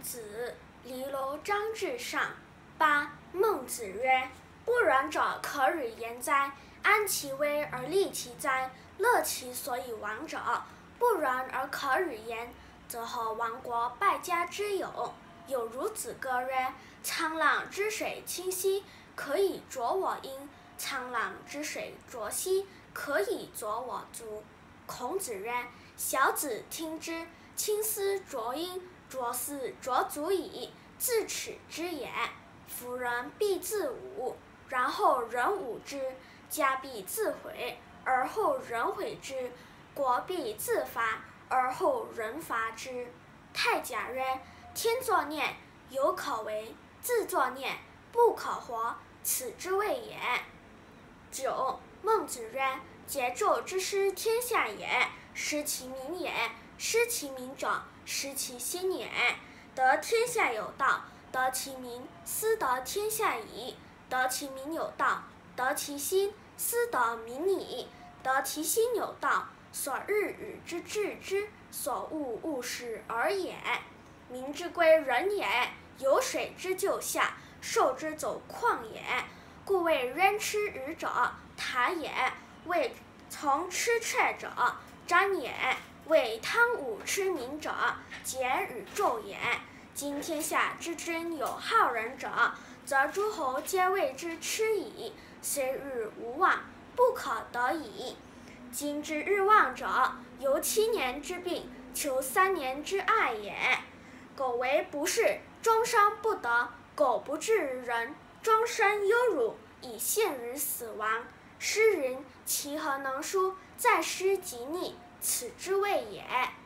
子，离楼张至上。八，孟子曰：不仁者可与言哉？安其危而利其哉？乐其所以亡者，不仁而可与言，则后亡国败家之有。有孺子歌曰：沧浪之水清兮，可以濯我缨；沧浪之水浊兮，可以濯我足。孔子曰：小子听之，青丝濯缨，濯丝濯足矣，自耻之也。夫人必自侮，然后人侮之；家必自毁，而后人毁之；国必自伐，而后人伐之。太甲曰：天作孽，犹可为；自作孽，不可活，此之谓也。九，孟子曰：桀纣之失天下也，失其民也。失其民者，失其心也。得天下有道，得其民，斯得天下矣。得其民有道，得其心，斯得民矣。得其心有道，所欲与之治之，所恶勿施尔也。民之归仁也，有水之就下，兽之走旷也。故谓渊吃鱼者，塔也；谓从吃雀者，瞻也；谓汤武吃民者，桀与纣也。今天下之君有好仁者，则诸侯皆为之吃矣。虽欲无望，不可得已。今之欲望者，由7年之病，求3年之爱也。苟为不是，终生不得；苟不至于仁，终身忧辱，以陷于死亡。诗云：其何能书，在师即逆，此之谓也。